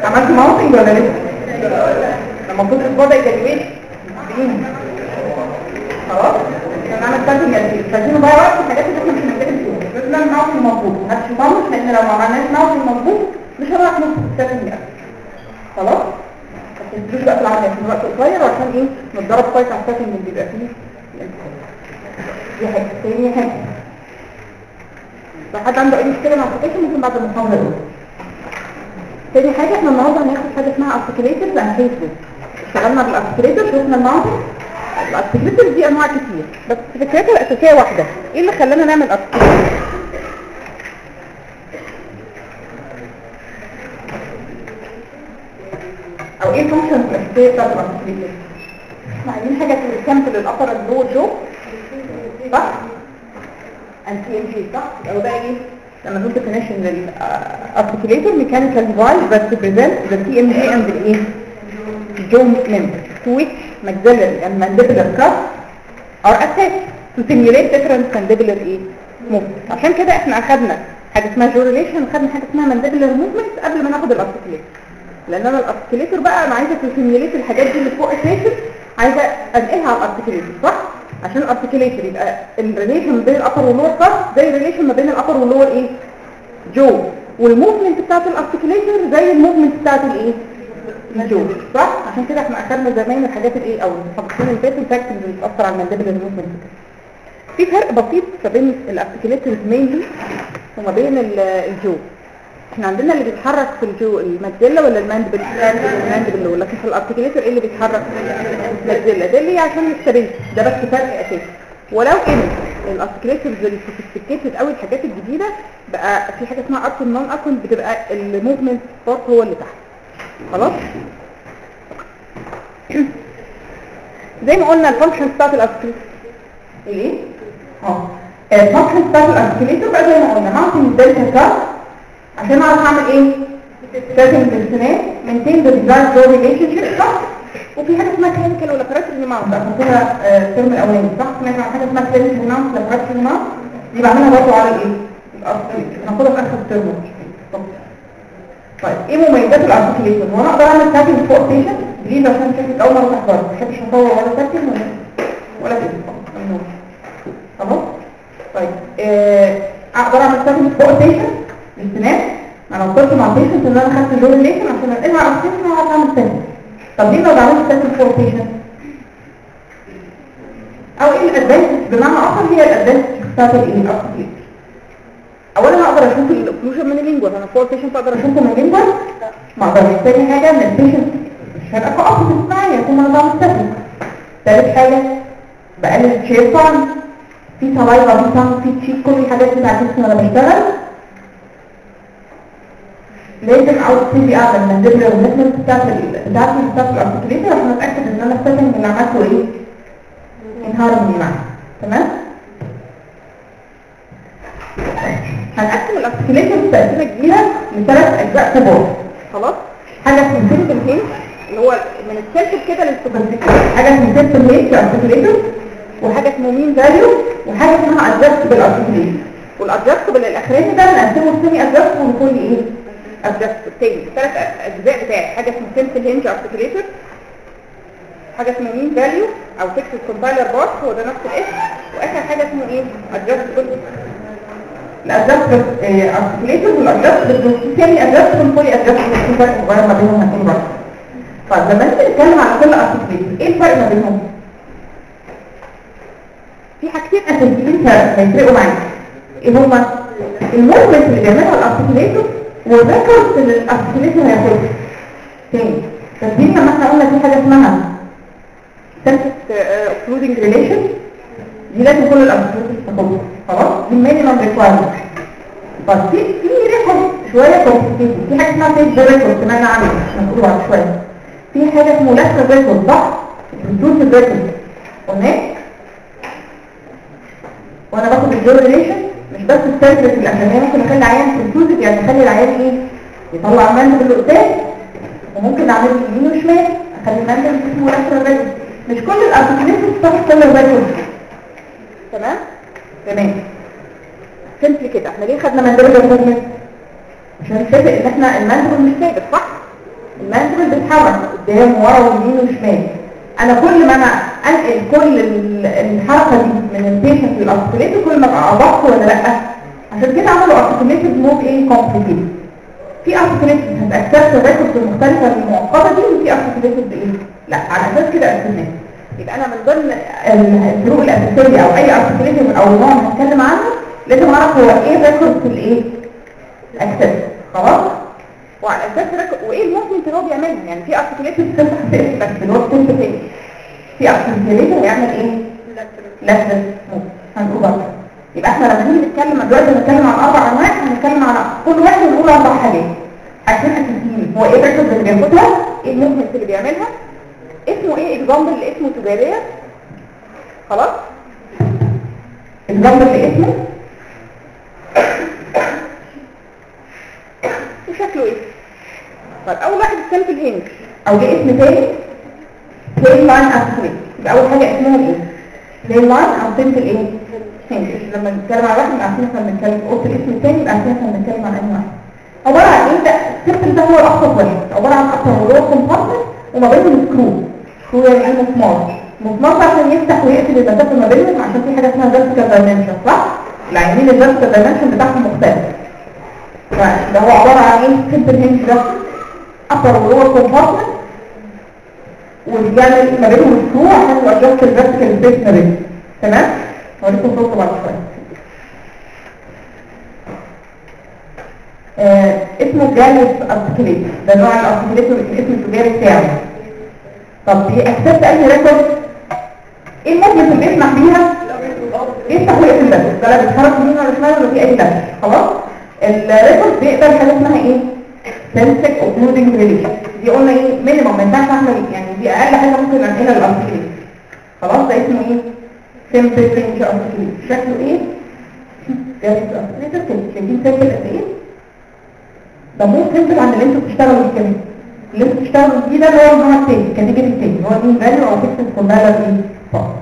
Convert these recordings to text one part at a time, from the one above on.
عملت ماونتنج ولا لسه؟ لما كنت الوضع يجلويت خلاص انا عملت سيتنج قديم فاكرين بقى وقت الحاجات اللي احنا مش محتاجين فيها لازم نعمل ماونتنج مظبوط محدش يطنش لان لو ما عملناش ماونتنج مظبوط مش هنعرف نوصل السيتنج قديم خلاص؟ بس الفلوس بقى في العمليه في الوقت قصير عشان ايه نتدرب كويس على السيتنج اللي بيبقى فيه دي حاجه تاني حاجه لو حد عنده اي مشكله مع الابلكيشن ممكن بعد المحاضره دي تاني حاجه احنا النهارده هناخد حاجه اسمها ارتكليترز اند فيسبوك اشتغلنا بالارتكليتر شفنا النهارده الارتكليتر دي انواع كتير بس فكرتها الاساسيه واحده ايه اللي خلانا نعمل ارتكليتر او ايه الفانكشن الاساسيه بتاعت الارتكليتر احنا عايزين حاجه تسامبل الابر اللور جو صح ان تي ام جي صح او بقى ايه لما نقول definition للارتكليتر mechanical device that represents the TMG and the ايه jaw members to which maxillary and mandibular cuffs are attached to simulate different mandibular ايه movements عشان كده احنا اخدنا حاجه اسمها jaw relation وخدنا حاجه اسمها mandibular movements قبل ما ناخد الارتكليتر لان انا الارتكليتر بقى انا عايزه تسيميوليت الحاجات دي اللي فوق اساسا عايزه انقلها على الارتكليتر صح عشان الارتكليتر يبقى الريليشن بين الابر واللور كاف زي الريليشن ما بين الابر واللور ايه جو والموفمنت بتاعت الارتكليتر زي الموفمنت بتاعت الايه الجو صح عشان كده احنا اخدنا زمان الحاجات الايه او الفانكشن اللي فاكتورز اللي بتاثر على المانديبلر موفمنت في فرق بسيط ما بين الارتكليترز مينلي وما بين الجو احنا عندنا اللي بيتحرك في الجو الماكسيلا ولا الماندبل لكن في الارتكليتر ايه اللي بيتحرك الماكسيلا ده اللي عشان الستابيليتي ده بس فرق اساسي ولو ان الارتكليترز السوفيستيكيتد قوي الحاجات الجديده بقى في حاجه اسمها اركون نون اركون بتبقى الموفمنت بارت هو اللي تحت خلاص زي ما قلنا الفانكشن بتاعت الارتكليتر ايه الفانكشن بتاعت الارتكليتر بقى زي ما قلنا ماونتنج الدلتا كارت عشان اعرف اعمل ايه setting السنان maintain the desired flow relationship صح وفي حاجه اسمها clinical ولا laparatory mount اخدتها الترم الاولاني صح سمعت عن حاجه اسمها clinical mount laparatory mount دي بعملها برضه على الايه الارتكليتر هناخدها في اخر الترم طيب ايه مميزات الارتكليتر هو انا اقدر اعمل setting فوق بيشنت بليز عشان شفت اول مره تحضر ما بحبش اصور ولا setting ولا كده خلاص طيب اقدر اعمل setting فوق بيشنت السنان انا وصلت مع البيشنت ان انا خدت الجول ليشن عشان انقلها على السيشن وهعرف اعمل سيشن طب ليه ما بعملش سيشن فور بيشنت او ايه الادفانتج بمعنى اخر هي الادفانتج بتاعت الايه الارتكليتر اولا اقدر اشوف الاوكلوجن من اللينجوال انا فور بيشنت اقدر اشوفه من اللينجوال ما اقدرش تاني حاجه ان البيشنت مش هيبقى كوبس معايا يكون انا بعمل سيشن ثالث حاجه بقلل الشير طبعا في سلايفا في طعم في تشيك كل الحاجات بتاعت جسمي وانا بشتغل لازم اعود سيبي اعمل المانديبلر والميكنس بتاعت الارتكليتر عشان اتاكد ان انا السيتنج اللي عملته ايه ان هارموني معاه تمام هنقسم الارتكليتر تقسيمه كبيره لثلاث اجزاء كبار خلاص حاجه اسمها سيمبل هينج اللي هو من السيركل كده للسوبرفيشال حاجه اسمها سيمبل هينج ارتكليتر وحاجه اسمها مين فاليو وحاجه اسمها ادجستبل ارتكليتر والادجستبل الاخراني ده بنقسمه لسيمي ادجستبل وكل ايه adjust تاني ثلاث اجزاء بتاعي حاجه اسمها simple hinge articulator حاجه اسمها mean value او fixed compiler box هو ده نفس الاسم واخر حاجه اسمه ايه adjustable الادجستبل articulator والادجستبل semi adjustable fully adjustable في فرق صغير ما بينهم هنقول برضه طيب لما نيجي نتكلم على كل articulator ايه الفرق ما بينهم في حاجتين اساسيين هيفرقوا معايا ايه هما الموفمنت اللي بيعملها الارتكليتور والريكورد اللي الارتكليتور هياخدها تاني فاكرين لما احنا قلنا في حاجه اسمها سيرفيس اوكلودنج ريليشن دي لازم كل الارتكليتور تاخدها خلاص دي مينيمم ريكوايرمنت بس في ريكورد شويه كومبليكيتد في حاجه اسمها فيس ريكورد سمعنا عنها هنقوله بعد شويه في حاجه اسمها لاترال ريكورد صح البروتوس ريكورد هناك وانا باخد الجو ريليشن مش بس السيرفيس الاخرانيه ممكن اخلي العيان سنتوزك يعني اخلي العيان ايه يطلع المندل اللي قدام وممكن اعمل يمين وشمال اخلي المندل اسمه لاترال ريكورد مش كل الارتكليتورز بتاخد كل الريكورد تمام سمبل كده احنا ليه خدنا مندل ريكورد عشان نتفق ان احنا المندل مش ثابت صح المانتبل بتتحرك قدام ورا ويمين وشمال. انا كل ما انا انقل كل الحركه دي من البيشنت للارتكوليتور كل ما ابقى ادق ولا لا. عشان كده عملوا ارتكوليتور مود ايه كومبليكيتد. في ارتكوليتور هتاكسبت الريكوردز المختلفه المؤقته دي، وفي ارتكوليتور بايه لا على اساس كده قسمناها. يبقى انا من ضمن الفروق الاساسيه او اي ارتكوليتور او نوع هنتكلم عنه لازم اعرف هو ايه الريكورد الايه اكسس. خلاص، وعلى اساس وايه الموفمنت اللي هو بيعملها. يعني في ارتكوليتور بتفتح فيه بس اللي هو بتفتح فيه، في ارتكوليتور يعمل ايه لاترال موف هنقول بقى. يبقى احنا لما نيجي نتكلم دلوقتي هنتكلم عن 4 انواع، هنتكلم عن كل واحد ونقول 4 حاجات عشان اساسيين. هو ايه الريكورد اللي بياخدها، ايه الموفمنت اللي بيعملها، اسمه ايه اكزامبل اللي اسمه تجاريه. خلاص، اكزامبل اللي اسمه وشكله ايه. طيب اول واحد السامبل هينج او ليه اسم تاني بلين لاين ارتكوليت. يبقى اول حاجه اسمها ايه بلين لاين او سامبل ايه هينج. لما نتكلم على واحد يبقى عارفين احنا بنتكلم قلت الاسم الثاني يبقى عارفين احنا بنتكلم عن انهي واحد. عباره عن ايه ده السامبل ده هو الابسط واحد، عباره عن اكتر من لور كومبارتمنت وما بينهم سكرو يعني ايه مسمار عشان يفتح ويقفل المسافه ما بينهم، عشان في حاجه اسمها فيرتيكال دايمنشن صح. العينين الفيرتيكال دايمنشن بتاعهم مختلف. فده هو عباره عن ايه سامبل هينج ده upper ولور كومبارتمنت وبيعمل ما بينهم سكرو عشان يوجهك الفيرتيكال سبيس ما بينهم. تمام، هوريكم صوته بعد شويه. اسمه جالس ارتكوليت، ده نوع الارتكوليتور الاسم التجاري بتاعه. طب بيأكسبت اي ريكورد، ايه الموفمنت اللي بيسمح بيها يفتح ويقفل بس ده لا بيتحرك يمين ولا شمال ولا في اي لف. خلاص، الريكورد بيقبل حاجه اسمها ايه سنسك اوكلودنج ريليشن. دي قلنا ايه مينيمم ما ينفعش اعمل يعني دي اقل حاجه ممكن انقلها للارتكوليت. خلاص، ده اسمه ايه سمبل هينج ارتكوليت. شكله ايه جالس ارتكوليت كده. شايفين سمبل قد ايه؟ ده مو سمبل عن اللي انتوا بتشتغلوا بيه كده. اللي انتوا بتشتغلوا بيه ده اللي هو النوع الثاني الكاتيجوري الثاني هو دي فاليو او فيكس كومبايلر ايه فقط.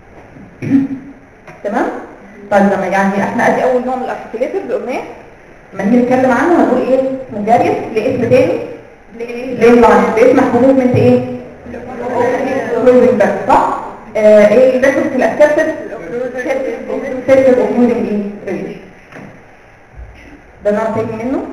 تمام. طيب لما يعني احنا ادي اول نوع من الارتكوليتورز قلناه. لما نيجي نتكلم عنه هنقول ايه اسمه جاريس لاسم تاني لين لاين بيسمح بموفمنت ايه كلوزنج بس صح. ايه الريكورد في الاسكابتد سيركل اوكلودنج ايه ريليشن. ده نوع تاني منه.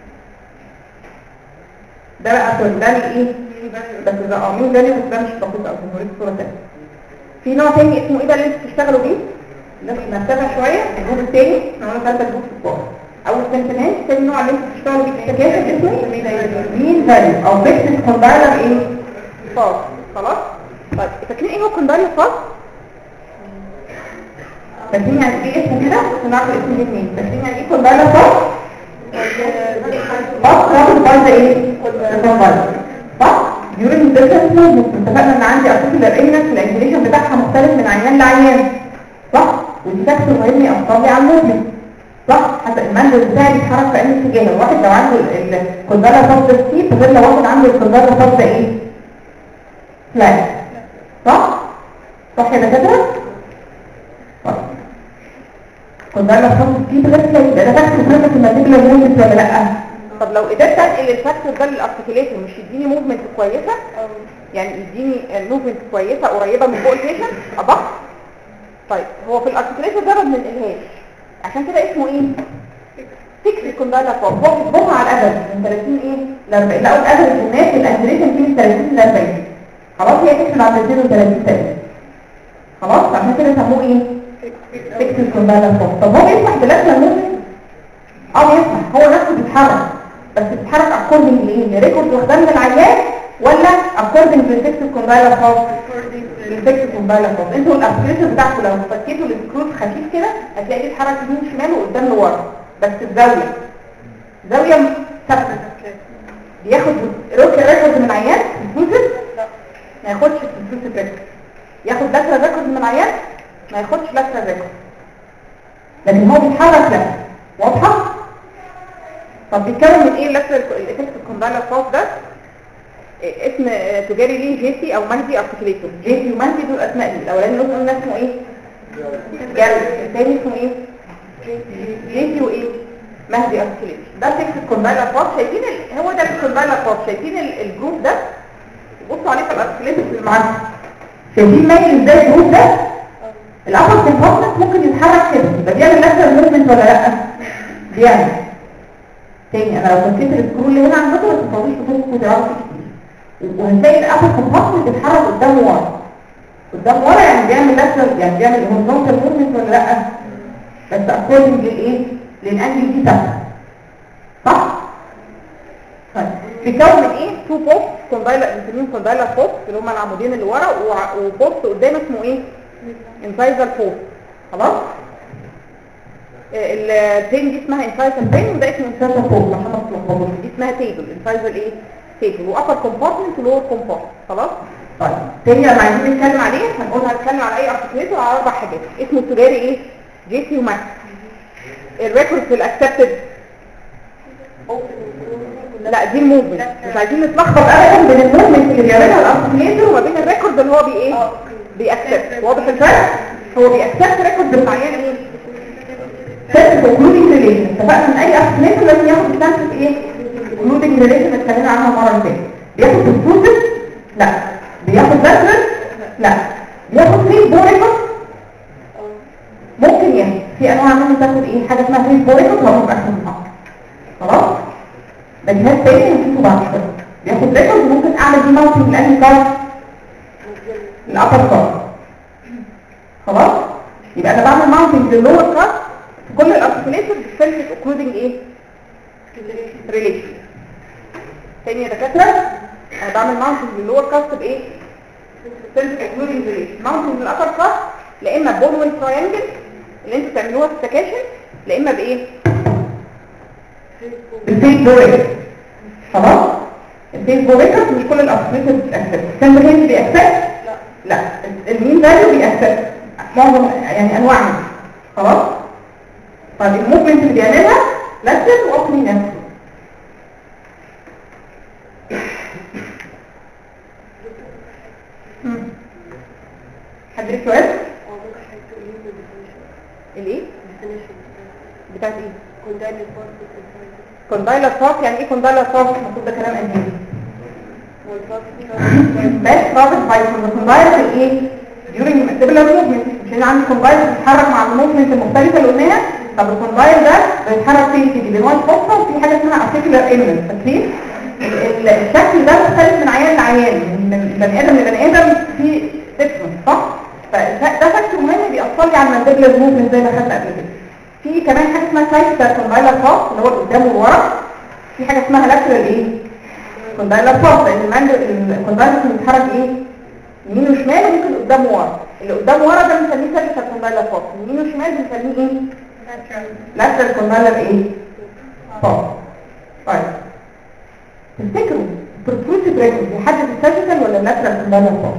ده بقى ده ايه بس ده مين فاليو بس ده مش دقيق او هوريك صوره ثانيه. في نوع تاني اسمه ايه ده اللي انتوا بتشتغلوا بيه نفس مرتبه شويه. الجروب الثاني احنا قلنا 3 جروب في الكورس. اول سنتنس ثاني نوع اللي انتوا بتشتغلوا بيه في التكاتك اسمه مين فاليو او فيكس كومبايلر ايه فاز. خلاص. طيب فاكرين ايه هو كومبايلر فاز؟ فاكرين يعني ايه اسمه كده ونعرف اسمه الاثنين. فاكرين يعني ايه كومبايلر فاز؟ رابط بايظه ايه كومبايلر صح. during different movements اتفقنا ان عندي articular illness الانجليشن بتاعها مختلف من عيان لعيان صح. ودي فاكتور مهم يأثر لي على الموفمنت صح. حتى المنزل بتاعي بيتحرك في اي اتجاه. الواحد لو عنده الكوندالا فاز ستيب غير لو واحد عنده الكوندالا فاز ايه فلات صح. صح يا دكاتره. كوندالا فاز ستيب غير فلات ده فاكتور مهم في المانيبيولار موفمنت ولا لا. طب لو قدرت انقل الفاكتور ده للارتكوليتور مش يديني موفمنت كويسه يعني يديني موفمنت كويسه قريبه من فوق البيشنت ابص. طيب هو في الارتكوليتور ده ما بننقلهاش عشان كده اسمه ايه فيكس كوندايلر فوق. هو بيطبقها على الادب من 30 ايه ل 40. لا الادب الجينات الانجليشن فيه من 30 ل 40. خلاص هي فيكس على 32 تقريبا. خلاص عشان كده سموه ايه فيكس كوندايلر فوق. طب هو بيسمح بلاترال موفمنت بيسمح. هو نفسه بيتحرك بس بيتحرك اكوردنج لايه لريكورد واخدان من العيان ولا اكوردنج للفيكس كوندايلر فوق. الفيكس كوندايلر فوق. انتوا الارتكوليتور بتاعكم لو فكيتوا السكروز خفيف كده هتلاقيه بيتحرك يمين شمال وقدام لورا بس الزاويه ثابته. بياخد ريكورد من العيان يتنزل ما ياخدش الفيكس ريكورد. ياخد لاترال ريكورد من العيان ما ياخدش لاترال ريكورد لكن هو بيتحرك لا واضحه. طب بيتكلم من ايه اللاترال الافكت كوندايلر فوق ده اسم تجاري ليه جيسي او مهدي ارتكوليتور. جيسي ومهدي دول اسماء دي. الاولاني قلنا اسمه ايه جاري الثاني اسمه ايه جيسي وايه مهدي ارتكوليتور. ده فيكس كوندايلر فوق. شايفين هو ده الكوندايلر فورس. شايفين الجروب ده؟ بصوا عليه في الارتكليتس اللي معانا. شايفين مايل ازاي الجروب ده؟ الابر كومبارتمنت ممكن يتحرك كده، يبقى بيعمل لاترال موفمنت ولا لا؟ بيعمل. تاني انا لو فكيت السكرو اللي هنا عندكم ما تفوتوش بتوصلوا تعرفوا كتير. وهنلاقي الابر كومبارتمنت بيتحرك قدام ورا. قدام ورا يعني بيعمل لاترال، يعني بيعمل هوريزونتال موفمنت ولا لا؟ بس اكوردنج للايه؟ للانجل دي ثابته. صح؟ طيب بيكون من ايه؟ تو بوست كوندايلر، بنسميهم كوندايلر بوست اللي هم العمودين اللي ورا، وبوست قدام اسمه ايه؟ انسايزر بوست. خلاص؟ البين دي اسمها انسايزر بين، وده اسمه انسايزر بوست عشان ما تتلخبطوش. دي اسمها تيبل، انسايزر ايه؟ تيبل، وابر كومبارتمنت ولور كومبارتمنت. خلاص؟ طيب تاني لما عايزين نتكلم عليه هنقول هنتكلم على اي ارتكليتور على 4 حاجات. اسمه التجاري ايه؟ جي سي وماكس. الريكورد الاكسبتد، لا دي الموفمنت، مش عايزين نتلخبط ابدا بين الموفمنت اللي بيعملها الارتكليتور وما بين الريكورد اللي هو ايه؟ بيأكسبت. واضح الفرق؟ هو بيأكسبت ريكورد معين ايه؟ سيرفيس انكلودنج ريليشن. اتفقنا ان اي ارتكليتور لازم ياخد سيرفيس ايه؟ انكلودنج ريليشن اللي اتكلمنا عنها المره اللي فاتت. بياخد بروسيس؟ لا. بياخد لاترال؟ لا. بياخد فري بوريكوس؟ ممكن يعني في انواع منه تاخد ايه؟ حاجه اسمها فري بوريكوس وهو احسن من بعض. خلاص؟ ده جهاز تاني هنشوفه بعد شويه. بياخد ريكورد وممكن اعمل دي ماونتنج لاني كارت الابر كارت. خلاص؟ يبقى انا بعمل ماونتنج لللور كارت في كل الارتكليتور بالسيرفيس انكلودنج ايه؟ ريليشن. تاني يا دكاتره انا بعمل ماونتنج لللور كارت بايه؟ سيرفيس انكلودنج ريليشن. ماونتنج للابر كارت لا اما بونويل تراينجل اللي انتوا بتعملوها في السكاشن، لا اما بايه؟ الفيس بوريكس. خلاص؟ الفيس بوريكس مش كل الارتكليتور بتأكسبت. السمبل هيد بيأكسبت؟ لا. المين فاليو بيأكسبت معظم يعني انواع منه. خلاص؟ طيب الموفمنت اللي بيعملها لاترال واوبلي نفسه. حد ليه سؤال؟ الايه؟ بتاعت ايه؟ كوندايلر فورس. يعني ايه كوندايلر فورس؟ المفروض ده كلام قديم. بس رابط باي كوندايلر ايه؟ during mandibular movement. مش انا عندي كوندايلر بيتحرك مع الموفمنت المختلفه اللي قلناها. طب الكوندايلر ده بيتحرك فين؟ في بين وان فوكس وفي حاجه اسمها articular element. فاكرين؟ الشكل ده مختلف من عيان لعيان، من بني ادم لبني ادم في ديفرنس. صح؟ فده فاكتور مهم بيأثر لي على المانديبولار موفمنت زي ما خدنا قبل كده. في كمان حاجه اسمها سايد كوندايلر فورس اللي هو قدام وورا. في حاجه اسمها لاترال ايه؟ كوندايلر فورس، لان الكوندايلر بيتحرك ايه؟ يمين وشمال وممكن قدام وورا. اللي قدام ورا ده بنسميه سايد كوندايلر فورس، يمين وشمال بنسميه ايه؟ لاترال كوندايلر ايه؟ فورس. طيب تفتكروا البروتروسيف ريكورد بيحدد السيرجيكال ولا اللاترال كوندايلر فورس؟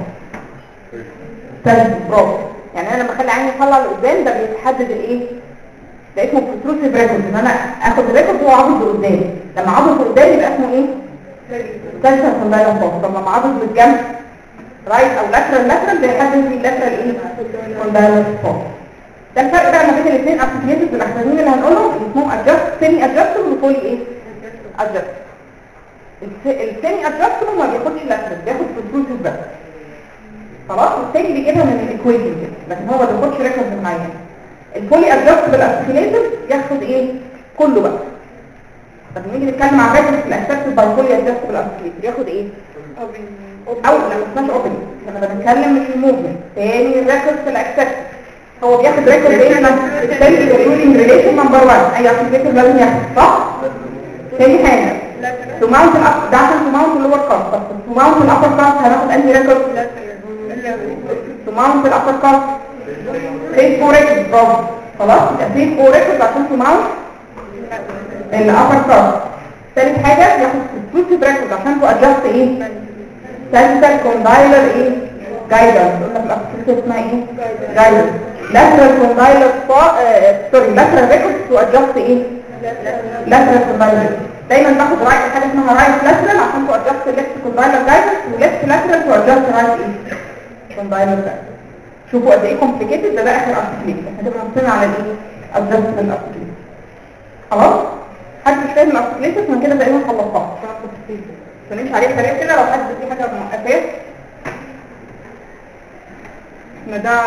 برافو. يعني انا لما اخلي عيني يطلع لقدام ده بيتحدد الايه؟ ده اسمه بروتروسيف ريكورد، ان انا اخد الريكورد وهو عاضد لقدام. لما عاضد لقدام يبقى اسمه ايه؟ لاترال كوندايلر فورس. طب لما عاضد للجنب رايت او لاترال بيحدد لي لاترال ايه؟ كوندايلر فورس. ده الفرق بقى ما بين الاثنين ارتكليتورز الاحسنين اللي هنقولهم، اللي اسمهم ادجست سيمي ادجستبل وفولي ايه؟ ادجست. السيمي ادجستبل ما بياخدش لاترال، بياخد بروتروسيف بس. خلاص؟ والتاني بيجيبها من الايكويشن كده، لكن هو ما بياخدش ريكورد معين. الفولي ادجستبل ارتكليتور ياخد ايه؟ كله بقى. طب نيجي نتكلم عن ريكورد الاكسبتد باي فولي ادجستبل ارتكليتور ياخد ايه؟ او لا ما اسمهاش اوبن، احنا بنتكلم مش الموفمنت. تاني الريكورد الاكسبتد هو بياخد ريكورد ايه؟ السيلف انكلودنج ريليشن نمبر 1. اي ارتكليتور لازم ياخد، صح؟ تاني حاجه تو ماونت الاب، ده عشان تو ماونت اللور كارت. طب تو ماونت الابر كارت هناخد انهي ريكورد؟ تو ماونت الابر كارت فيس فور ريكورد. برافو. خلاص يبقى فيس فور ريكورد عشان تو ماونت الابر كارت. ثالث حاجه ياخد بروتروسيف ريكورد عشان تو ادجست ايه؟ سنتر كوندايلر ايه؟ جايدنس. قلنا في الابلكيشن اسمها ايه؟ جايدنس. لاترال كوندايلر سوري لاترال ريكورد تو ادجست ايه؟ لاترال كوندايلر. دايما باخد رايت حاجه اسمها رايت لاترال عشان تو ادجست ليفت كوندايلر جايدنس، وليفت لاترال تو ادجست رايت ايه؟ كوندايلر جايدنس. شوفوا قد ايه كومبليكيتد. ده اخر ارتكليشن، هنبقى حاطين على الايه؟ ادجست الارتكليشن. خلاص؟ حد مش فاهم الارتكليتس من كده تقريبا خلصتها فنمشي عليه سريع كده. لو حد في حاجه اساس احنا ده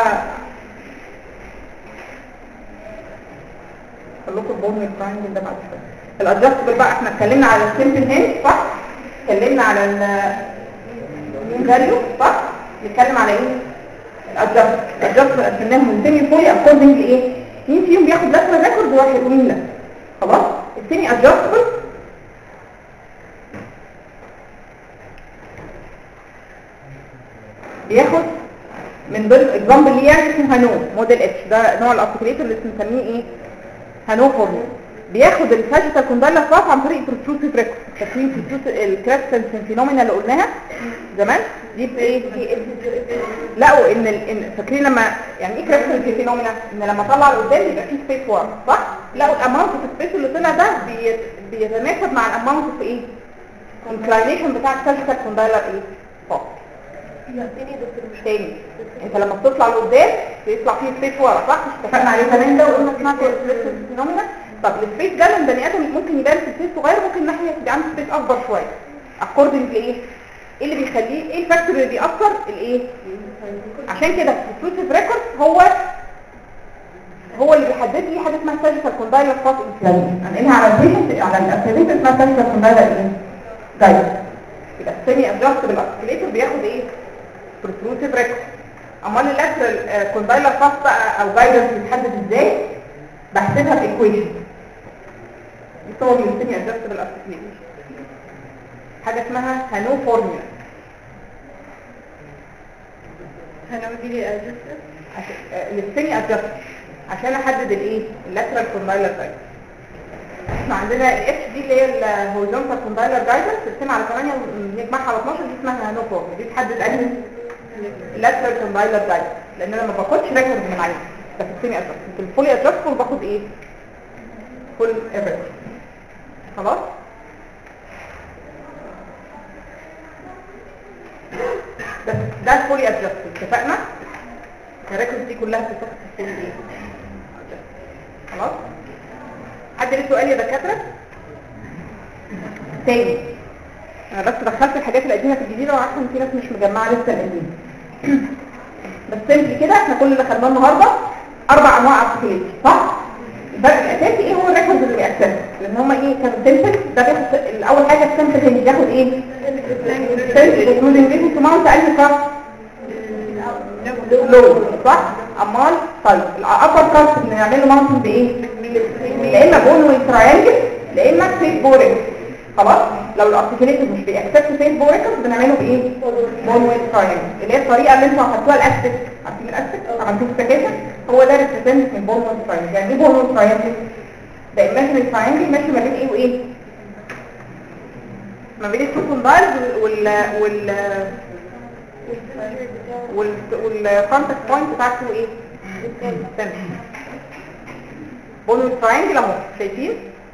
خلوكم البون والتراينجل ده بعد شويه. الادجستبل بقى احنا اتكلمنا على السيمبل هاند صح، اتكلمنا على المين فاليو صح، نتكلم على ايه الادجستبل قسمناهم من سيمي فولي اكوردنج لايه، مين فيهم بياخد لاترال ريكورد واحد ومين لا. خلاص الثاني ادجستبل بياخد من ضمن اكزامبل ليه يعني اسمه هانو موديل اتش، ده نوع الارتكليتور اللي بنسميه ايه هانو فورمولا. بياخد الساجيتال كوندايلر فاس عن طريق بروتروسيف ريكورد. تكوين الكريستال فينومينا اللي قلناها زمان دي بايه؟ لقوا ان فاكرين لما يعني ايه كريستال فينومينا؟ ان لما طلع لقدام يبقى فيه سبيس وورم صح؟ لقوا الاماونت اوف سبيس اللي طلع ده بيتناسب مع الاماونت اوف ايه؟ انكلاينيشن بتاع الساجيتال كوندايلر ايه؟ فاس. تاني انت لما بتطلع لقدام بيطلع فيه سبيس ورا صح؟ مش اتفقنا عليه زمان ده وقلنا اسمها كريستال فينومينا. طب السبيس ده من بني ادم ممكن يبان في سبيس صغير، ممكن ناحيه يبقى عنده سبيس اكبر شويه اكوردنج لايه؟ ايه اللي بيخليه ايه الفاكتور اللي بيأثر الايه؟ عشان كده البروتروسيف ريكورد هو اللي بيحدد لي حاجه اسمها ساجيتال كوندايلر فاس انفلاميشن. هنقولها على البيشنت على الاسيديت اسمها ساجيتال كوندايلر ايه؟ دايت. يبقى السيمي ادجستبل ارتكليتور بياخد ايه؟ بروتروسيف ريكورد. امال اللاترال كوندايلر فاس بقى او جايدنس بيتحدد ازاي؟ بحسبها بايكويشن يصور لي السيمي ادجستبل ارتكليتور حاجه اسمها هانو فورمولا. هانو دي السيمي ادجستبل عشان احدد الايه اللاترال كوندايلر جايدنس. احنا عندنا الاتش دي اللي هي الهوريزونتال كوندايلر جايدنس تقسمها على 8 ونجمعها على 12 دي اسمها هانو فورمولا. دي تحدد انهي اللاترال كوندايلر جايدنس لان انا ما باخدش ريكورد من العين ده في السيمي ادجستبل. في الفولي ادجستبل باخد ايه؟ فول افريج. خلاص ده الفولي ادجستبل اتفقنا. الريكورد دي كلها بتتاخد في الفولي ايه؟ خلاص. حد ليه سؤال يا دكاتره؟ تاني انا بس دخلت الحاجات القديمه في الجديده وعارفه ان في ناس مش مجمعه لسه القديم. بس سيمبلي كده احنا كل اللي خدناه النهارده 4 انواع ارتكليتور صح؟ الفرق الاساسي ايه هو الريكورد اللي بيأكسس لان هما ايه كانوا سيمبل. ده بياخد الاول حاجه السيمبل اللي بياخد ايه؟ سيمبل انكلودنج ريزن تو ماونت انهي كارت؟ لو صح؟ امال طيب الابر كارت بنعمل له ماونت بايه؟ يا اما بون والتراينجل يا اما فيس بوريك. خلاص لو الارتكليتور مش بيأكسس فيس بوريك بنعمله بايه؟ بون والتراينجل اللي هي الطريقه اللي انتوا هتحطوها الاكسس. عارفين الاكسس؟ عملتوه في السكاشن هو ده ريبريزنت من بون والتراينجل. يعني ايه بون والتراينجل؟ ده ايماجينري تراينجل ماشي ما بين ايه وايه؟ ما بين التو كوندايلز والكونتاكت بوينت بتاعته ايه؟ سنتر. بون والتراينجل اهو شايفين؟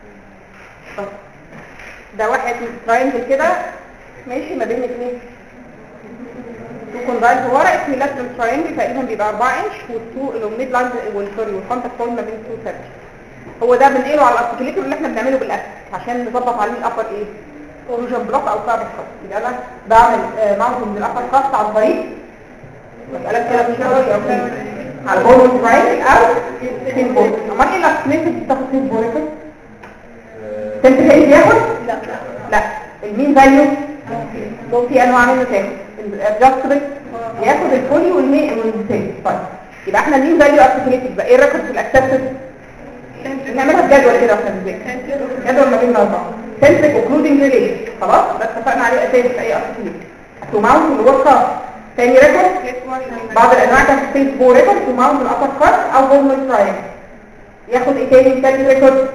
ده واحد تراينجل كده ماشي ما بين اثنين تو كوندايلز ورا اسمه لاترال تراينجل تقريبا بيبقى 4 انش والتو الميد لاين والكونتاكت بوينت ما بين تو سنتر. هو ده بنقله على الارتكليتور اللي احنا بنعمله بالاكس عشان نظبط عليه الابر ايه؟ اوروجن بلوك او كارب خاص. يبقى انا بعمل ماونت من الابر خاص عن طريق مساله كده مش قوي على بون تراينجل او سين بون. امال ايه الارتكليتور بتاخد سين بون؟ سنتر هي بياخد؟ لا المين فاليو في انواع منه تاني. الادجستبل ياخد الفولي والمين والسين. طيب يبقى احنا المين فاليو ارتكليتد بقى ايه الريكورد في الاكسبتد؟ نعملها بجدول كده واحنا بنذاكر جدول ما بين الاربعه سنتريك اوكلودنج ريليشن. خلاص ده اتفقنا عليه اساسي في اي ارتكليتد. تو ماونت اللي هو كارت. ثاني ريكورد بعض الانواع كانت فيس بو ريكورد تو ماونت الابر كارت او بون تراينجل. ياخد ايه تاني ثالث ريكورد؟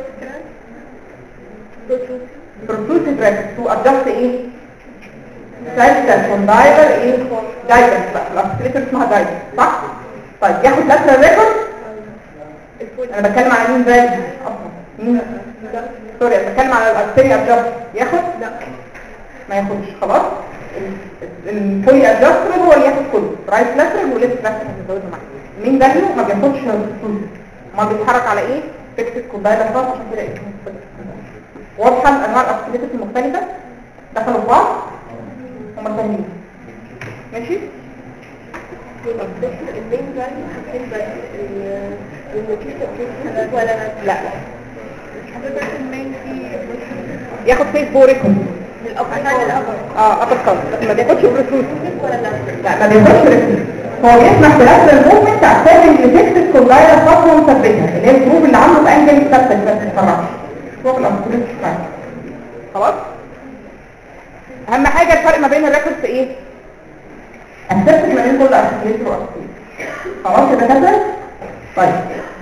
بروتروسيف ريكورد تو ادجست ايه؟ ساجيتال كوندايلر ايه؟ جايدنس بقى الارتكليتور اسمها جايدنس صح؟ طيب ياخد لاترال ريكورد. انا بتكلم على مين فاليو اصلا؟ مين؟ سوري انا بتكلم على الارتيري ادجست. ياخد؟ لا ما ياخدش. خلاص الفولي ادجستبل هو اللي ياخد كله رايت لاترال وليفت لاترال هنزوده معاه. مين فاليو ما بياخدش ما بيتحرك على ايه؟ فيكسد كوندايلر فاس عشان كده اسمه واضحه الانواع الارتكليتس المختلفه دخلوا في بعض هم فاهمين ماشي. يبقى المين فاليو حاطين بس الموتيف ولا لا حضرتك المين في ياخد فيس بوريكم للأبر ابر كاونت بس ما بياخدش ريكروت ولا لا ما بياخدش ريكروت. هو بيسمح بلاترال موفمنت اعتبر ريفلكس كولاير خطوه مثبته اللي هي الجروب اللي عامله بانجل ثابت ما بتتحركش فوق الارتكليتس خلاص. اهم حاجه الفرق ما بين الريكوردز ايه؟ الفرق ما بين كل ارتكليتس وارتكليتس خلاص كده كده. طيب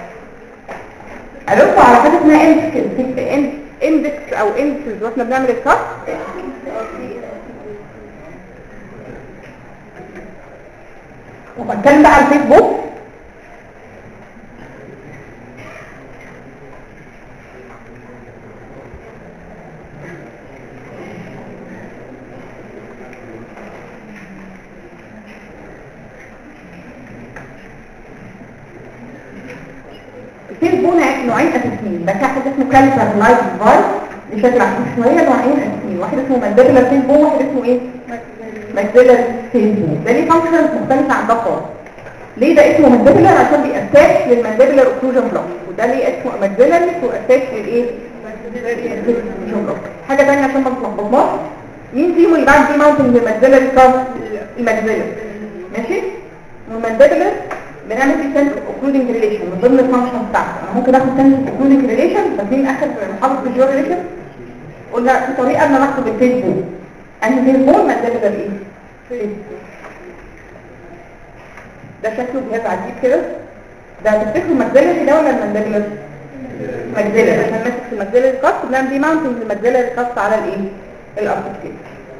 هنبص على حاجه اسمها اندكس او اندكس واحنا بنعمل الكات. وهنتكلم بقى على الفيسبوك. الفيسبوك نوعين اساسيين، ده حاجه اسمه كاليبر لايف ديفايس بشكل عام شويه. نوعين اساسيين، واحد اسمه مانديبولار فيسبوك وواحد اسمه ايه؟ ماكسيلر فيسبوك. ده ليه فانكشنز مختلفه عن ده خالص. ليه ده اسمه مانديبولار؟ عشان بيأتاش للمانديبولار اوكلوجن بلوك، وده ليه اسمه ماكسيلر وأتاش للايه؟ اوكلوجن بلوك. حاجه ثانيه عشان ما تلخبطناش، مين فيهم اللي بعد دي ماونتنج للماكسيلر كاف؟ الماكسيلر ماشي. والمانديبولار بنعمل فيه سنس اوكلودنج ريليشن من ضمن الفانكشن بتاعته. انا ممكن اخد سنس اوكلودنج ريليشن بس مين اخر محافظه الجور ريليشن؟ قلنا في طريقه ان انا اخد الفيسبوك انهي فيسبوك مانديبولار ايه؟ ده شكله جهاز عجيب كده. ده تفتكروا الماكسيلري ده ولا المانديبولار؟ ماكسيلري عشان ماسك في الماكسيلري كاست بنعمل دي ماونتنج للماكسيلري كاست على الايه؟ الارتكليت.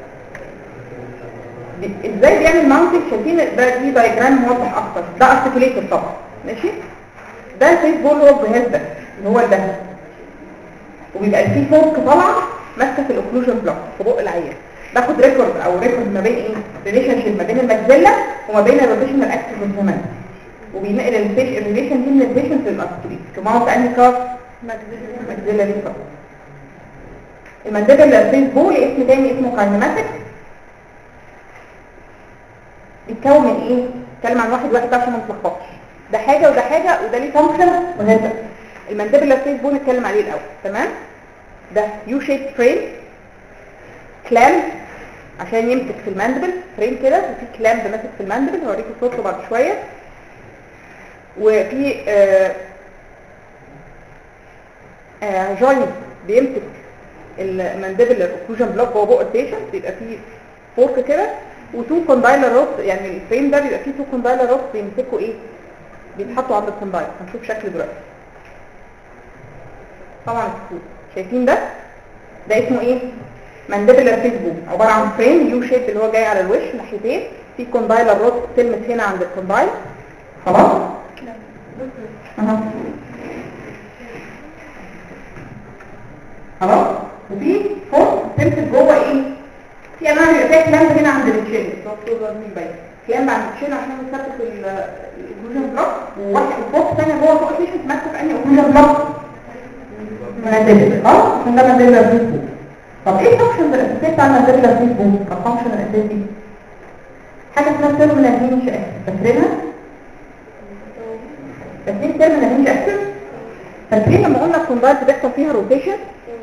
ازاي بيعمل ماونتنج؟ شايفين ده دي دايجرام موضح اكتر. ده ارتكليتور طبعا ماشي. ده الفيسبوك هو الجهاز ده اللي هو ده، وبيبقى فيه فوق طالعه ماسكه في الاوكلوجن بلوك في بق العيان. باخد ريكورد ما بين ايه؟ ريليشن شيب ما بين الماكسيلا وما بين الروتيشنال اكسس والزمان، وبينقل الريليشن دي من البيشنت للارتكليت كمان في انهي كاف؟ ماكسيلا دي كاف. المانديبولار فيسبوك اسم تاني اسمه كاينماتيك. بيتكون من ايه؟ اتكلم عن واحد عشان ما نتلخبطش. ده حاجه وده حاجه وده ليه فانكشن وهذا. المانديبولار فيسبوك نتكلم عليه الاول تمام. ده يو شيب فريم كلام عشان يمسك في الماندبل فريم كده، وفي كلام ماسك في الماندبل هوريكم صورته بعد شويه. وفي جوينت بيمسك الماندبل اوكلوجن بلوك جوه بق البيشنت، بيبقى فيه فورك كده وتو كوندايلر روبس. يعني الفريم ده بيبقى فيه تو كوندايلر روبس بيمسكوا ايه؟ بيتحطوا عند الكوندايلر. هنشوف شكل دلوقتي طبعا. شايفين ده اسمه ايه؟ مانديبولار فيسبوك، عباره عن فريم يو شيب اللي هو جاي على الوش ناحيتين، في كوندايلر روت تلمس هنا عند الكوندايل. خلاص خلاص. وفي فوق تمسك جوه ايه؟ في انواع بيبقى فيها كلام هنا عند التشين كلام عند التشين عشان نثبت الاوكلوجن بلوك، وواحد فوق ثانيه جوه فوق التشين ماسك في انهي اوكلوجن بلوك؟ مانديبولار. خلاص عشان ده مانديبولار فيسبوك. طب ايه الفانكشن الاساسيه بتاع المانديبولار فيسبوك؟ الفانكشن الاساسي حاجه اسمها تيرمينال هينج اكسس. فاكرينها؟ فاكرين تيرمينال هينج اكسس؟ فاكرين لما قلنا الكوندايل بتحصل فيها روتيشن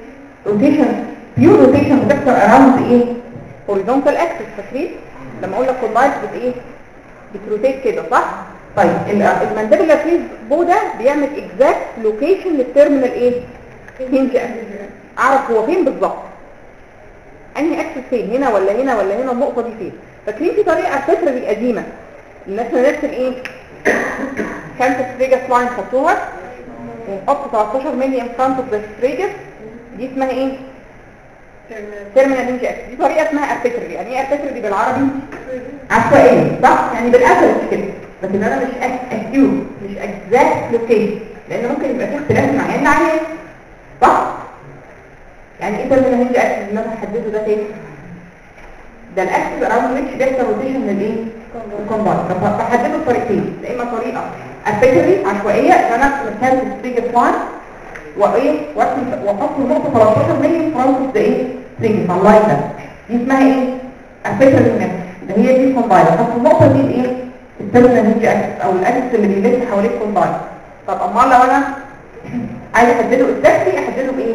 بيور روتيشن بتحصل اراوند ايه؟ هوريزونتال اكسس. فاكرين لما قلنا الكوندايل بتروتيت كده صح؟ طيب المانديبولار فيسبوك ده بيعمل اكزاكت لوكيشن للتيرمينال ايه؟ هينج اكسس. اعرف هو فين بالظبط، انهي اكسس فين، هنا ولا هنا ولا هنا، النقطه دي فين. فاكرين في طريقه على الفتره القديمه الناس نرسم ايه؟ كانت ستريجس لاين خدتوها ونحط 13 مللي ان فرونت اوف ذا ستريجس، دي اسمها ايه؟ تيرمينال هينج اكسس. دي طريقه اسمها اربيتري. يعني ايه اربيتري بالعربي؟ عشوائيه صح؟ يعني بالافرج كده، بس انا مش اكيوت مش اكزاكت لوكيشن، لان ممكن يبقى في اختلاف معين لعيان صح؟ يعني ايه تيرمينال هينج اكسس اللي انا هحدده ده تاني؟ ده الاكسس اراوند ويتش بيحصل روتيشن للايه؟ الكومباوند. فبحدده بطريقتين، يا اما طريقه اربيتري عشوائيه، انا مثال ستريجس 1 وايه واحط نقطه 13 مللي فرانس ده ايه سيجن على اللاين ده. دي اسمها ايه افكتر النفس اللي هي دي كومبايلر. احط النقطه دي الايه التيرمينال هنج اكسس او الاكسس اللي بيلف حوالين الكومبايلر. طب امال لو انا عايز احدده اكزاكتلي احدده بايه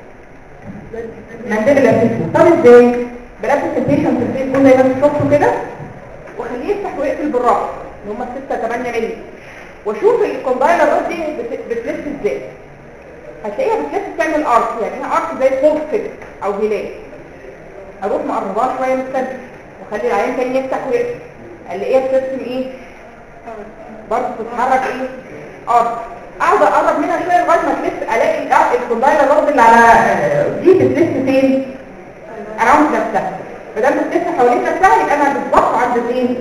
مانديبولار فيسبول. طب ازاي برابريزنتيشن في الفيسبول زي ما انتم شفتوا كده وخليه يفتح ويقفل بالراحه اللي هم 6 8 مللي واشوف الكومبايلر دي بتلف ازاي. هتلاقيها بتلف تعمل ارك يعني هي ارك زي قوس كده او هلال. اروح مقرباها شويه من السد وخلي العين تاني يفتح ويقفل الاقيها بترسم ايه برضه بتتحرك ايه ارك. اقعد اقرب منها شويه لغايه ما تلف الاقي الكومبايلر برضه اللي على دي بتلف فين اراوند نفسها. بدل ما تلف حوالين نفسها يبقى انا بالظبط عند الايه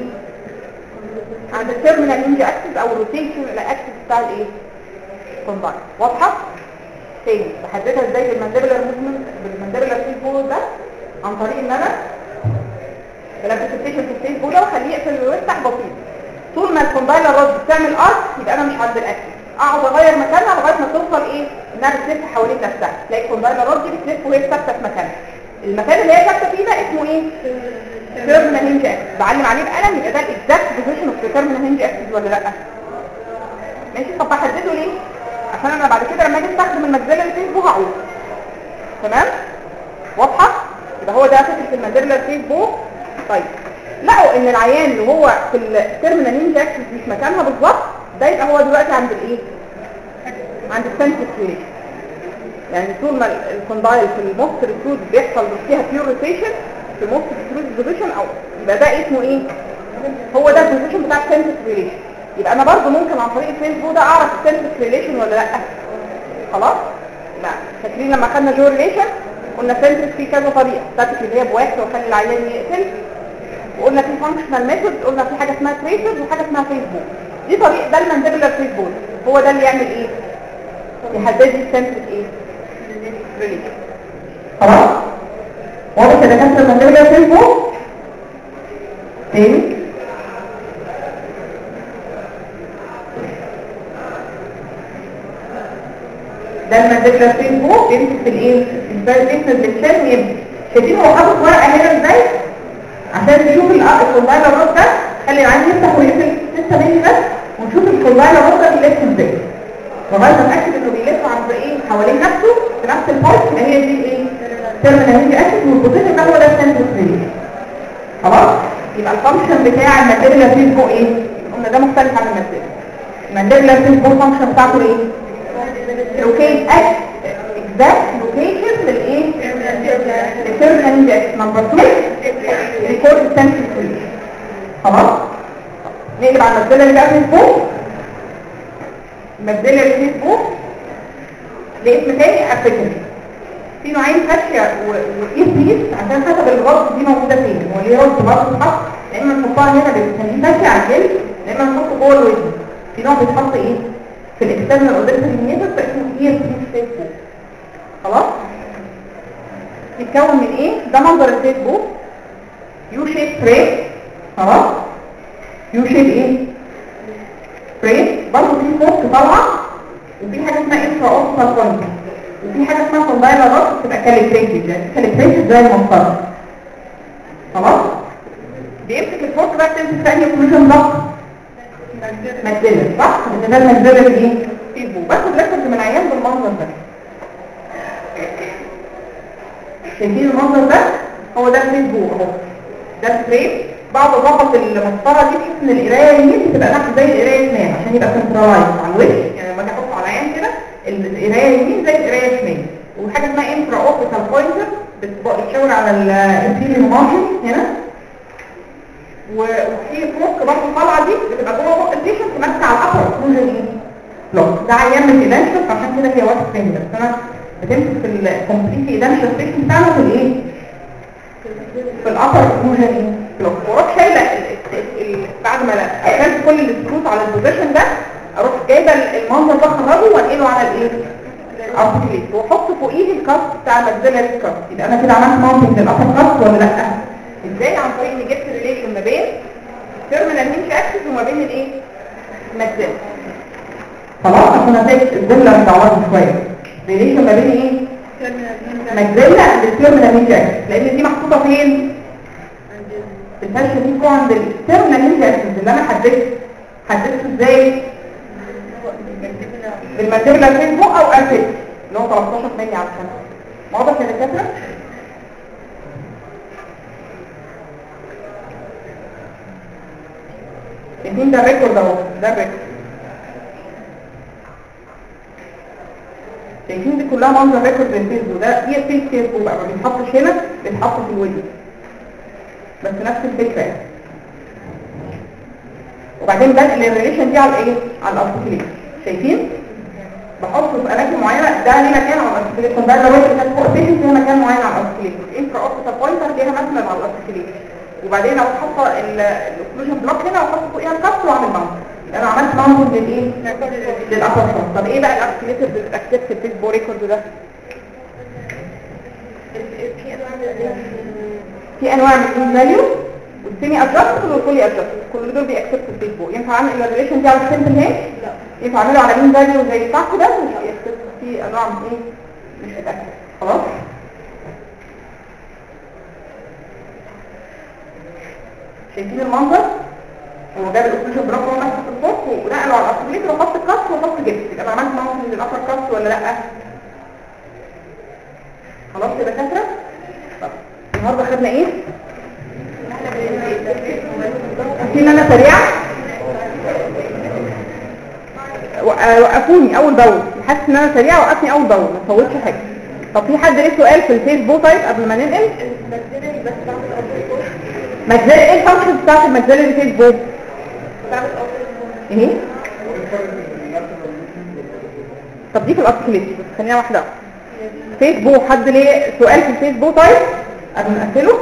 عند التيرمينال هنج اكسس او الروتيشن الاكسس بتاع الايه كومبايلر. واضحه تاني بحددها ازاي بالمانديبولار موفمنت بالمانديبولار فيسبول ده عن طريق ان انا برابريزنتيشن في الفيسبول واخليه يقفل ويفتح بسيط. طول ما الكومبايلر رد بتعمل ارك يبقى انا مش عند الاكسس. اقعد اغير مكانها لغايه ما توصل ايه انها بتلف حوالين نفسها. تلاقي الكومبايلر رد بتلف وهي ثابته في مكانها. المكان اللي هي ثابته فيه ده اسمه ايه تيرمينال هنج اكسس. بعلم عليه بقلم يبقى ده الاكزاكت بوزيشن اوف تيرمينال هنج اكسس ولا لا ماشي. طب بحدده ليه عشان انا بعد كده لما اجي استخدم المانديبولار فيسبول هعوز تمام واضحه. يبقى هو ده فكره المانديبولار فيسبول. طيب لقوا ان العيان اللي هو في التيرمينال هنج اكسس مش مكانها بالظبط ده يبقى هو دلوقتي عند الايه عند السنتريك روتيشن. يعني طول ما الكوندايل في الموست ريترود بيحصل فيها بيور روتيشن في موست ريترود بوزيشن او يبقى ده اسمه ايه هو ده البوزيشن بتاع السنتريك ريليشن. يبقى انا برضو ممكن عن طريق الفيسبول ده اعرف السنتريك ريليشن ولا لا. خلاص لا فاكرين لما خدنا جو ريليشن قلنا سنتريك في كذا طريقه ستاتيك اللي هي بواحد وخلي العيان يقفل وقلنا في فانكشنال ميثود قلنا في حاجه اسمها تريسرز وحاجه اسمها فيسبول. دي طريقه ده المانديبولار فيسبول هو ده اللي يعمل ايه يحدد لي السنتريك ايه ريليشن. خلاص واضح كده كانت المانديبولار فيسبول تاني ده المانديبولار فيسبول بيمسك في الايه البيرفكت بالشان ويمسك. شايفين هو حاطط ورقه هنا ازاي عشان نشوف الكومبايلر رود ده خلي العين يفتح ويقفل 6 مللي بس ونشوف الكومبايلر رود ده بيلف ازاي لغايه ما اتاكد انه بيلف عند ايه حوالين نفسه في نفس البوينت اللي هي دي ايه تيرمينال هنج اكسس والبوزيشن ده هو ده السنتريك ريليشن. خلاص يبقى الفانكشن بتاع المانديبولار فيسبول ايه قلنا ده مختلف عن المانديبولار فيسبول فانكشن بتاعته ايه لوكيت اكزاكت لوكيشن للايه التيرمينال هنج اكسس. نمبر 2 ريكورد السنتريك ريليشن. خلاص نقلب على المانديبولار بقى فيسبول. المانديبولار فيسبول لاسم تاني افكتر. في نوعين فاشيه وايه بيس عشان حسب الغرض دي موجوده فين. هو ليه رد برضه بتتحط يا اما نحطها هنا بنسميه فاشيه على الجلد يا اما نحطه جوه الودن. في نوع بيتحط ايه في الاكسترنال اوديتوري ميثود فاسمه ايه بيس فيسبول. خلاص بيتكون من ايه ده منظر الفيسبول يو شيب فريم. خلاص يو شيب ايه فريم برضه في فوق طالعه وفي حاجه اسمها انترا اوسيال كونت وفي حاجه اسمها كومبايلر رود بتبقى كاليبريتد يعني كاليبريتد زي المسطره. خلاص بيمسك الفوق ده تمسك ثانيه بوزيشن ضغط مانديبولار صح ده المانديبولار ايه فيسبول. باخد ريكورد من العيان بالمنظر ده. شايفين المنظر ده هو ده الفيسبول اهو ده الفريم. بعد اضغط المسطره دي بحيث ان القرايه اليمين بتبقى تحت زي القرايه الشمال عشان يبقى سنترلايز على الوش. يعني لما اجي احطه على العين كده القرايه اليمين زي القرايه الشمال. وحاجه اسمها انترا اوبتيكال بوينتر بتشاور على الانتيريور مارجن هنا. وفي فوق برضه الطلعه دي بتبقى جوه بق البيشنت ماسكه على الابر اوكلوجن بلوك. ده عيان من ايدانشر عشان كده هي واحد ثاني بس انا بتمسك في الكومبليت ايدانشر ستيشن بتاعنا في الايه في الابر اوكلوجن بلوك. واروح شايله بعد ما قفلت كل السكروت على البوزيشن ده اروح جايبه المنظر ده اخرجه وانقله على الايه الارتكليت واحط فوقيه الكاست بتاع الماكسيلاري كاست. يبقى انا كده عملت ماونتنج للابر كاست ولا لا؟ ازاي؟ عن طريق اني جبت ريليشن ما بين التيرمينال هنج اكسس وما بين الايه الماكسيلاري. خلاص عشان اتاكد الجمله متعوضه شويه. ريليشن ما بين ايه ماكسيلا عند التيرمينال هينج اكسس، لان دي محطوطه فين في الفشه دي فوق عند التيرمينال هينج اكسس اللي انا حددته ازاي بالمانديبولا فين فوق او اسفل اللي هو 13 مللي على السنه. واضح يا دكاتره؟ شايفين ده الريكورد اهو، ده الريكورد. شايفين دي كلها منظر ريكورد للفيسبوك، ده هي فيسبوك بقى ما بيتحطش هنا، بيتحط في الويب بس نفس الفكره يعني. وبعدين بدل الريليشن دي على ايه؟ على الارتكليشن. شايفين؟ بحطه في اماكن معينه، ده ليه مكان على الارتكليشن، ده لو انت كانت فوق فيشن فيها مكان معين على الارتكليشن، انترا اوبتيكال بوينتر ليها مثلا على الارتكليشن. وبعدين لو حاطه الاوكلوجن بلوك هنا واحط فوقيها الكسر واعمل ماونت، انا عملت ماونت للايه؟ للابرشن. طب ايه بقى الارتكليتر بالاكسبت الفيسبوك ريكورد ده؟ في انواع من الفاليو والسيمي ادجستبل والفولي ادجستبل، كل دول بيأكسبت الفيسبوك. ينفع اعمل الريليشن دي على السمبل هيك؟ لا. ينفع اعمله على مين فاليو زي بتاع كده؟ مش هيأكسبت. في انواع من ايه؟ مش هتأكسبت. خلاص؟ شايفين المنظر؟ هو جاب الاوكلوجن بلوك هو ماسك الفوق ونقله على الارتكليتر وحط الكسر وحط جبس، يبقى انا عملت ماونت للابر كسر ولا لا؟ خلاص يا دكاتره؟ طب النهارده خدنا ايه؟ عارفين انا سريعه؟ وقفوني اول باول، حاسس ان انا سريعه وقفني اول باول ما تفوتش حاجه. طب في حد ليه سؤال في الفيسبوك طيب قبل ما ننقل؟ ماكسيلاري ايه الفانكشن بتاعت الماكسيلاري فيسبوك؟ ايه؟ طب دي في الارتكليشن بس خلينا واحده. فيسبوك حد ليه سؤال في الفيسبوك طيب قبل ما نقفله؟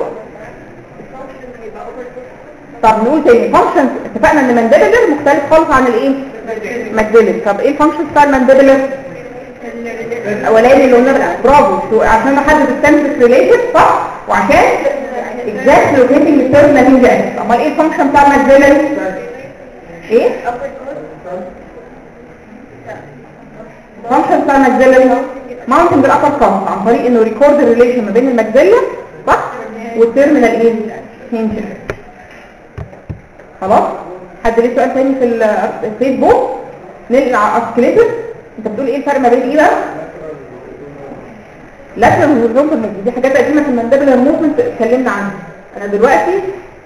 طب نقول تاني فانكشن. اتفقنا ان المانديبلر مختلف خالص عن الايه؟ ماكسيلاري. طب ايه الفانكشن بتاع المانديبلر؟ الاولاني اللي قلنا برافو، عشان نحدد السنتريك ريليشن صح؟ وعشان اكزاكت لوكيتنج التيرمينال هينج اكسس. امال ايه الفانكشن بتاع الماكسيلاري؟ ايه؟ الفانكشن بتاع الماكسيلاري ماونتنج الابر كاست عن طريق انه ريكورد الريليشن ما بين الماكسيلا صح؟ والتيرمينال ايه؟ هينج. خلاص؟ حد ليه سؤال تاني في الفيسبوك؟ ننقل على الارتكليتر. انت بتقول ايه الفرق ما بين ايه بقى؟ لاترال وهوريزونتال موفمنت دي حاجات قديمه في المانديبولار موفمنت اتكلمنا عنها. انا دلوقتي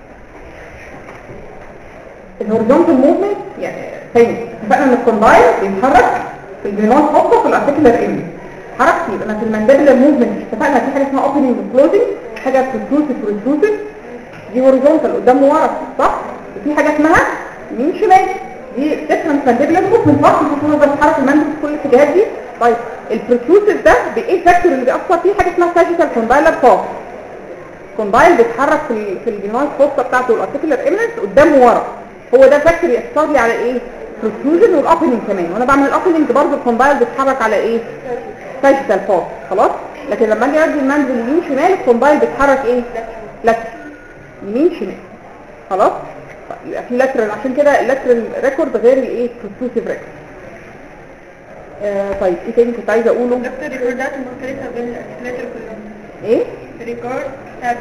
الهوريزونتال موفمنت يعني تاني اتفقنا ان الكوندايل بيتحرك في الجنون خاصه في الارتيكولار ايمج حركتي. يبقى انا في المانديبولار موفمنت اتفقنا في حاجه اسمها اوبننج وكلوزنج، حاجه بروتروسيف دي هوريزونتال قدام وورا صح؟ وفي حاجه اسمها يمين شمال دي ديفرنت مانديبولار موفمنت صح؟ مش هتقدر تتحرك المانديبل في كل الاتجاهات دي. طيب البروتروسيف ده بايه الفاكتور اللي بيأثر فيه؟ حاجه اسمها ساجيتال كوندايلر فاس. كوندايل بيتحرك في الجنون الفوسطى بتاعته الارتيكولار ايمنس قدام وورا، هو ده فاكتور يأثر لي على ايه؟ بروتروجن والاوبننج كمان. وانا بعمل الاوبننج برضه الكوندايل بيتحرك على ايه؟ ساجيتال فاس. خلاص؟ لكن لما اجي ادي المنزل يمين شمال الكوندايل بيتحرك ايه؟ لاترال يمين شمال. خلاص؟ في لاترال، عشان كده اللاترال ريكورد غير الايه؟ بروتروسيف ريكورد. طيب ايه تاني كنت عايزه اقوله؟ دكتور الريكوردات المختلفه بين الارتكليتر كلهم. ايه؟ الريكورد بتاعت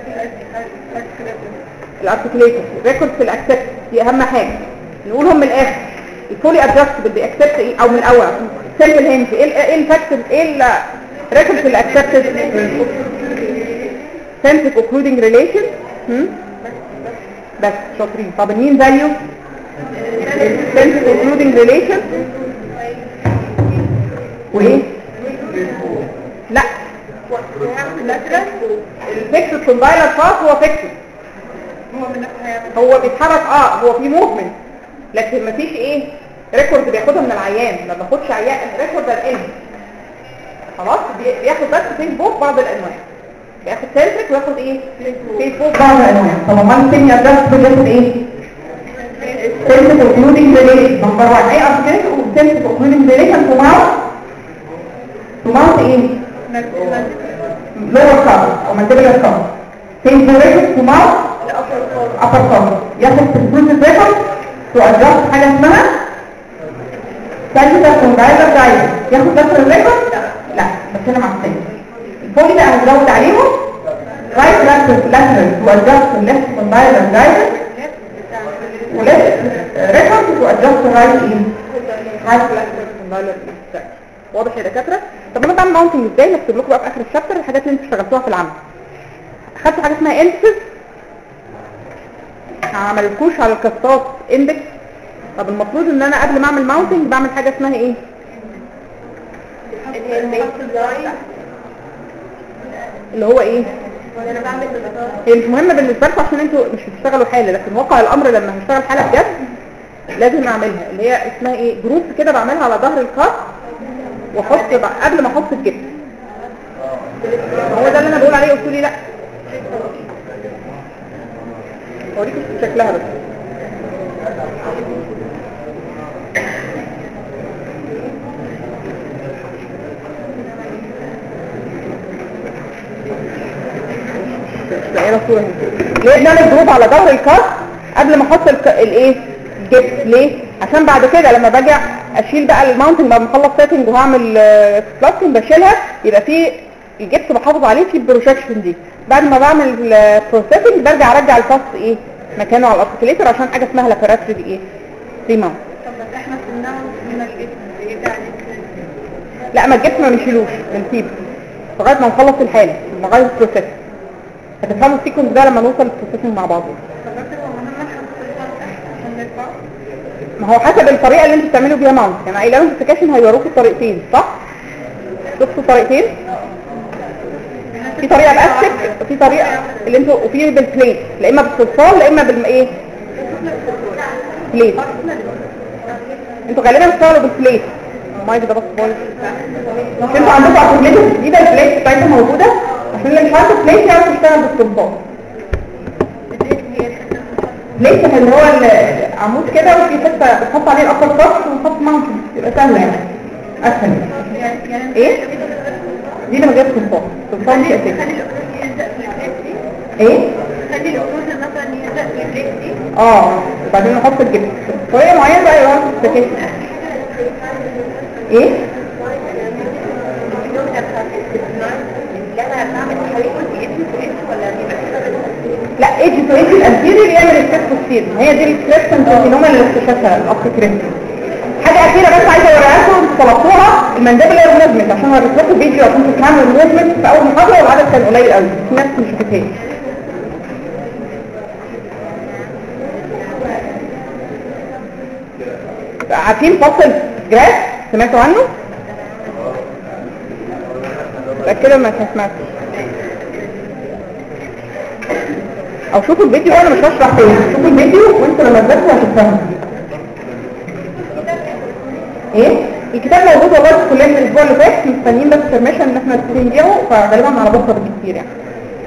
الارتكليتر ريكورد في الاكسبت دي اهم حاجه نقولهم من الاخر. الفولي ادجستبل بيأكسبت ايه؟ او من الاول سيمبل هينج ايه الفاكتور ايه الريكورد في الاكسبت؟ سنتريك اوكلودنج ريليشن بس شاطرين. طب المين فاليو؟ سنتريك اوكلودنج ريليشن وايه؟ لا الفيكسد كوندايلر فاس هو فيكسد، هو بيتحرك هو في موفمنت لكن مفيش ايه ريكورد بياخدها من العيان. ما باخدش عيان ريكورد الان خلاص. بياخد بس فيسبوك بعض الانواع، بياخد سنتريك وياخد ايه فيسبوك بعض الانواع. طب امال الثاني ادرس بياخد ايه؟ سنتريك اوكلودنج ريليشن نمبر 1 اي ارتكليتر وسنتريك اوكلودنج ريليشن تماوت ايه؟ لور كاب او مانديبولار كاب. سنتريك تماوت upper كاب. ياخد بروتروسيف ريكورد تو ادجست حاجه اسمها ساجيتال كوندايلر دايجن. ياخد لاترال ريكورد؟ لا بتكلم عن الثاني. الفولي ده هنزود عليهم right lateral to adjust the left condyle and guidance ولeft reference to adjust the right lateral condyle and واضح يا دكاتره؟ طب انا بعمل ماونتنج ازاي؟ نكتب لكم بقى في اخر الشابتر الحاجات اللي انتوا اشتغلتوها في العمل. خدتوا حاجه اسمها اندكس، ما عملتوش على الكاستات اندكس. طب المفروض ان انا قبل ما اعمل ماونتنج بعمل حاجه اسمها ايه؟ اللي هو ايه؟ انا بعمل هي مش مهمه بالنسبه لكم عشان انتوا مش بتشتغلوا حاله، لكن واقع الامر لما هشتغل حاله بجد لازم اعملها، اللي هي اسمها ايه؟ جروب كده بعملها على ظهر الكاست واحط قبل ما احط الجبس. هو ده اللي انا بقول عليه. قلتوا لي لا، اوريكم شكلها بس. لاقيه صوره ليه بنعمل جروب على ظهر الكاست قبل ما احط الايه الجبس؟ ليه؟ عشان بعد كده لما باجي اشيل بقى الماونتنج بعد ما اخلص سيتنج وهعمل بلاستنج بشيلها يبقى في الجبس بحافظ عليه في البروجكشن دي. بعد ما بعمل بروسيسنج برجع ارجع الكاست ايه مكانه على الارتكليتر عشان حاجه اسمها لاباراتري دي ايه ري ماونت. طب احنا كنا من الجسم يرجع لا ما الجبس ما بنشيلوش، بنسيبه لغايه ما نخلص الحاله لغايه البروسيس. هتفهموا السيكونس ده لما نوصل للبروسيسنج مع بعض. ما هو حسب الطريقه اللي انتوا بتعملوا بيها ماونت. يعني قايله لهم في السكاشن هيوروكوا الطريقتين صح؟ شفتوا طريقتين؟ في طريقه باستك وفي طريقه اللي انتوا وفي بالبليت، لا اما بالصلصال لا اما بالايه بليت. انتوا غالبا بتشتغلوا بالبليت. المايك ده بس بايظ عشان انتوا عندكم ارتكليتر جديده البليت بتاعتها موجوده عشان اللي مش عارف البليت يعرف يشتغل بالصلصال. بليت اللي هو العمود كده وفي حته بتحط عليه الابر كاست ونحط ماونت يبقى سهل يعني اسهل. ايه دي اللي من غير صلصال. صلصال مش اساسي. ايه خلي الاوكلوجن مثلا يلزق في البليت دي وبعدين نحط الجبس طريقه معينه بقى يبقى سكاشن. ايه لا ايدج تو ايدج الانتيريور يعمل الكريبتوستير. هي دي الكريبتن فينومينا اللي اكتشفها الاخ كريبتن. حاجه اخيره بس عايزه اوريها لكم طلبتوها المانديبولار موفمنت عشان وريت لكم فيديو عشان تفهموا الموفمنت في اول محاضره والعدد كان قليل قوي في ناس مش شافتهاش. عارفين فصل جراف سمعتوا عنه؟ متأكدة ما سمعتش او شوفوا الفيديو. انا مش هشرح تاني، شوفوا الفيديو وانتوا لما تذاكروا هتفهموا. ايه الكتاب موجود والله في كليه من الاسبوع اللي فات، مستنيين بس بيرميشن ان احنا ننجحه فغالبا على بكره بكتير يعني.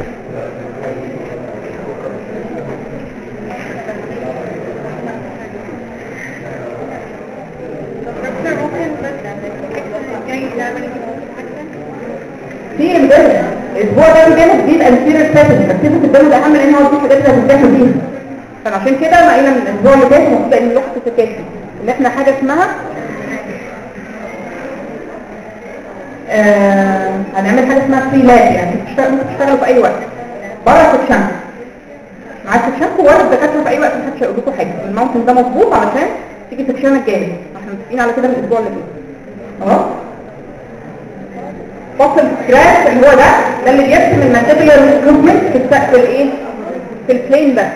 في امبارح الاسبوع ده بيجي جديد انتيريور سيتنج ركزوا في الدم ده اهم لان هو دي الحاجات اللي هتمتحنوا بيها. فعشان كده ما قلنا من الاسبوع اللي فات المفروض ان لغه السكاشن اللي احنا حاجه اسمها هنعمل حاجه اسمها فري لاب. يعني تشتغلوا في اي وقت بره السكشن مع السكشن ورا الدكاتره في اي وقت محدش هيقول لكم حاجه. الماونتن ده مظبوط علشان تيجي السكشن الجاي احنا متفقين على كده من الاسبوع اللي فات. خلاص فصل سكراش اللي هو ده اللي بيرسم الماتيريال موفمنت في السقف الايه في البلين ده.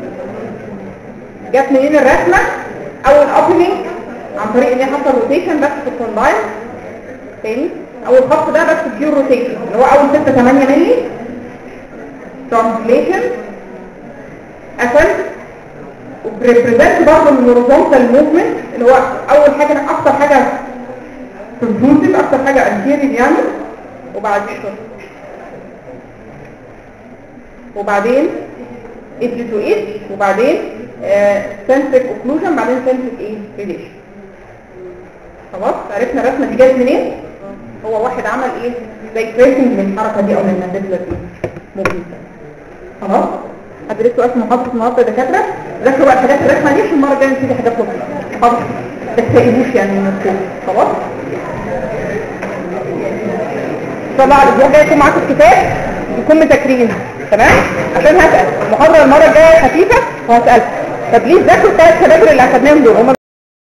جت منين الرسمه؟ اول اوبننج عن طريق ان هي حصل روتيشن بس في الكومباين. تاني اول خط ده بس بيور روتيشن اللي هو اول 6 8 مللي ترانسليشن اسن وبريبريزنت برضه الهوريزونتال موفمنت اللي هو اول حاجه اكتر حاجه بروفوزيف اكتر حاجه انتيريور يعني. وبعدين ايدج تو ايدج وبعدين سنتريك اوكلوجن بعدين سنتريك ايه ريليشن. خلاص عرفنا الرسمه دي جت منين؟ هو واحد عمل ايه زي تريسنج من الحركه دي او من المانديبولار دي ممكن. خلاص هدرسوا اسم محاضره النهارده يا دكاتره. ذاكروا بقى الحاجات الرسمه دي عشان المره الجايه نبتدي حاجات لطيفه. خلاص ما تستقبلوش يعني من الكود. خلاص طبعا الاسبوع الجاي يكون معاكم الكتاب يكون مذاكرين تمام عشان هسال المحاضره المره الجايه خفيفه وهسالكم. فبليز ذاكروا الثلاث كباتر اللي اخدناهم دول هم